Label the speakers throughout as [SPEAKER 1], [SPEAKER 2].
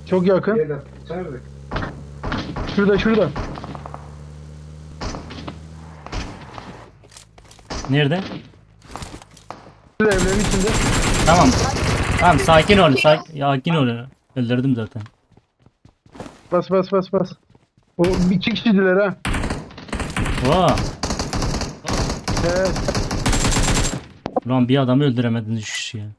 [SPEAKER 1] Çok yakın. Şurada.
[SPEAKER 2] Nerede?
[SPEAKER 1] Şurada evlerin içinde.
[SPEAKER 2] Tamam. Tamam sakin ol. Sakin ol. Öldürdüm zaten.
[SPEAKER 1] Bas. O iki kişiydiler ha.
[SPEAKER 2] Vaa.
[SPEAKER 1] Evet.
[SPEAKER 2] Ulan bir adamı öldüremediniz şu kişi ya.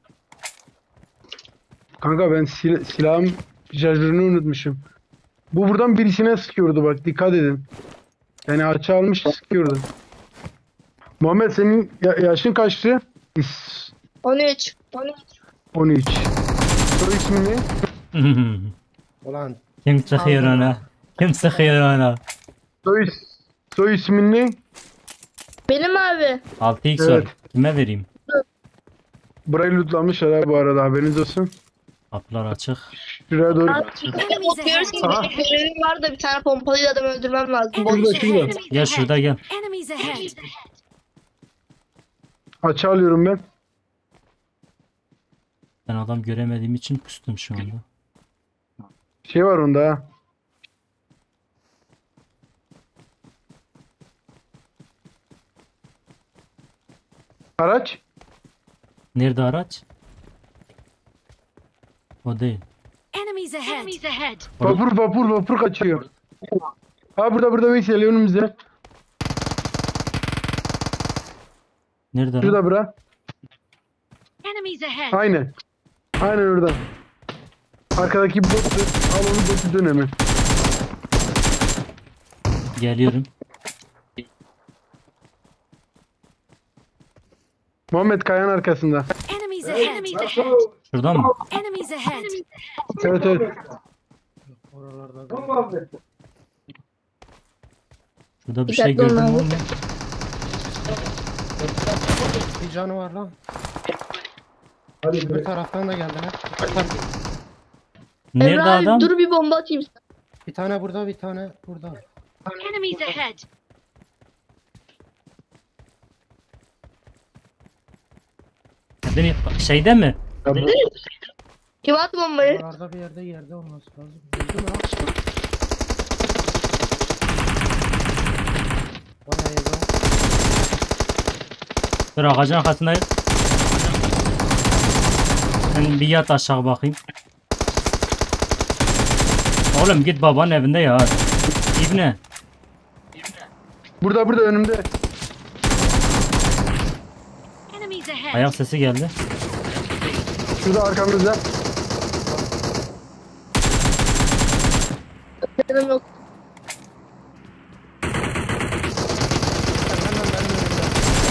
[SPEAKER 1] Kanka ben silahım şarjörünü unutmuşum. Bu buradan birisine sıkıyordu bak, dikkat edin. Yani açı almış sıkıyordu. Muhammed senin yaşın kaçtı?
[SPEAKER 3] 13.
[SPEAKER 1] 13. Soy ismi ne?
[SPEAKER 4] Ulan
[SPEAKER 2] Kim sıkıyor ona? Kim sıkıyor ona?
[SPEAKER 1] Soy ismin ne?
[SPEAKER 3] Benim abi.
[SPEAKER 2] 6x
[SPEAKER 1] Evet.
[SPEAKER 2] var. Kime vereyim?
[SPEAKER 1] Burayı lootlamışlar ha bu arada, haberiniz olsun.
[SPEAKER 2] Kapılar açık.
[SPEAKER 1] Şuraya doğru.
[SPEAKER 3] Bakıyoruz ki
[SPEAKER 1] Aha.
[SPEAKER 3] benim görevim var da bir tane pompalıyla adam öldürmem lazım.
[SPEAKER 1] Şurada.
[SPEAKER 2] Gel şurada gel.
[SPEAKER 5] Enemies ahead.
[SPEAKER 1] Açı alıyorum ben.
[SPEAKER 2] Ben adam göremediğim için küstüm şu anda.
[SPEAKER 1] Şey var onda ha. Araç.
[SPEAKER 5] Nerede
[SPEAKER 2] araç? O değil.
[SPEAKER 5] Enemies ahead. Enemies ahead.
[SPEAKER 1] Vapur kaçıyor. Ha burada Veysel önümüzde.
[SPEAKER 2] Nerede lan?
[SPEAKER 1] Şurada bura.
[SPEAKER 5] Enemies ahead.
[SPEAKER 1] Aynen orada. Arkadaki botu. Al onu, botu dön hemen.
[SPEAKER 2] Geliyorum.
[SPEAKER 1] Muhammed kayanın arkasında.
[SPEAKER 5] Enemies ahead. Enemies ahead.
[SPEAKER 2] Şurada mı?
[SPEAKER 5] Enemies ahead.
[SPEAKER 1] Evet.
[SPEAKER 4] oralarda
[SPEAKER 2] Şurada bir şey
[SPEAKER 3] Dikkatli
[SPEAKER 2] gördüm
[SPEAKER 3] olun
[SPEAKER 2] ama.
[SPEAKER 4] bir canı var lan. Bir taraftan da geldiler.
[SPEAKER 2] Nerede
[SPEAKER 3] Emre abi
[SPEAKER 2] adam?
[SPEAKER 3] dur bir bomba atayım sana.
[SPEAKER 4] Bir tane burada, bir tane burada.
[SPEAKER 5] Enemies ahead.
[SPEAKER 2] Beni şeyde mi?
[SPEAKER 3] Kim attı bombayı?
[SPEAKER 4] Oralarda bir yerde olması lazım. Gördün mü lan? Bayağı iyi lan.
[SPEAKER 2] Dur ağacın arkasındayım. Sen bir yat aşağı bakayım. Oğlum git babanın evinde ya. İbne.
[SPEAKER 1] Burada önümde.
[SPEAKER 5] Enemies ahead.
[SPEAKER 2] Ayak sesi geldi.
[SPEAKER 1] Şurada arkamızda.
[SPEAKER 3] Canım yok.
[SPEAKER 4] Hemen benim önümde.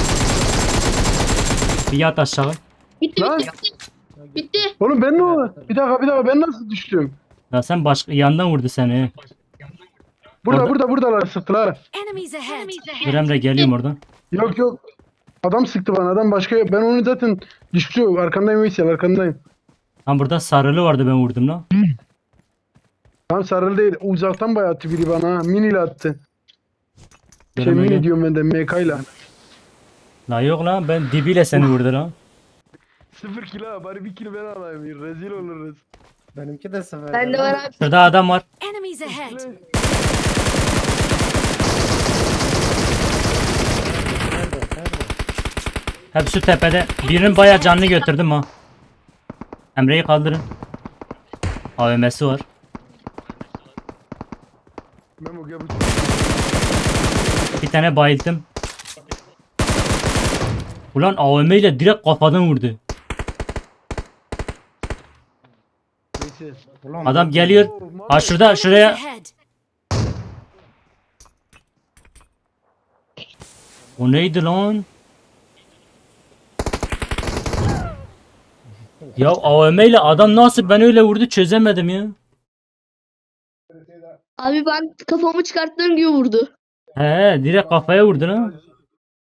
[SPEAKER 2] Bir yat aşağı.
[SPEAKER 3] Bitti.
[SPEAKER 1] Lan.
[SPEAKER 3] Bitti.
[SPEAKER 1] Oğlum ben ne oldu? Bir dakika ben nasıl düştüm?
[SPEAKER 2] Ya sen başka yandan vurdu seni.
[SPEAKER 1] Buradalar, sıktılar.
[SPEAKER 5] Enemies ahead. Enemies ahead.
[SPEAKER 2] Dur Emre geliyorum oradan.
[SPEAKER 1] Yok. Adam sıktı bana, adam başka. Ben onu zaten düştü. Arkandayım Veysel, arkandayım.
[SPEAKER 2] Ha burada sarılı vardı, ben vurdum lan.
[SPEAKER 1] Tam sarılı değil. Uzaktan bayağı attı biri bana. Miniyle attı.
[SPEAKER 2] Göremedim.
[SPEAKER 1] Mini diyorum ben de, MK'yla.
[SPEAKER 2] La yok lan, ben dibiyle seni vurdu lan.
[SPEAKER 1] 0 kilo, bari 1 kilo ben alayım. Rezil oluruz.
[SPEAKER 4] Benimki de sefer.
[SPEAKER 3] Bende var abi.
[SPEAKER 2] Şurada adam var.
[SPEAKER 5] Enemies ahead.
[SPEAKER 4] Nerede?
[SPEAKER 2] Hepsi tepede. Birinin bayağı canını götürdüm ha. Emre'yi kaldırın. AVM'si var.
[SPEAKER 1] Memo gel bu.
[SPEAKER 2] Bir tane bayıldım. Ulan AVM ile direkt kafadan vurdu.
[SPEAKER 1] Veysel.
[SPEAKER 4] Ulan
[SPEAKER 2] Adam geliyor. Ha şuraya.
[SPEAKER 5] Enemies ahead.
[SPEAKER 2] O neydi lan? Ya AVM ile adam nasıl ben öyle vurdu çözemedim ya.
[SPEAKER 3] Abi ben kafamı çıkarttığım gibi vurdu.
[SPEAKER 2] He direkt kafaya vurdu lan.